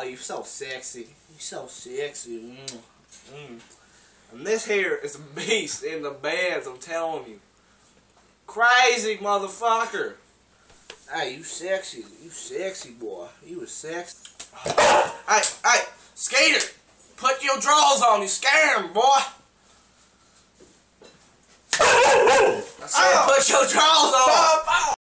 you so sexy. You so sexy. And this here is a beast in the beds, I'm telling you. Crazy motherfucker. Hey, you sexy boy. You was sexy. Hey, Skater, put your drawers on, you scaring boy. I said put your drawers on.